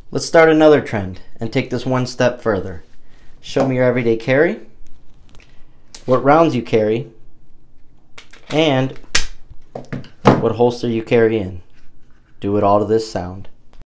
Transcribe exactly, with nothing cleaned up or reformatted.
Let's start another trend and take this one step further. Show me your everyday carry, what rounds you carry, and what holster you carry in. Do it all to this sound.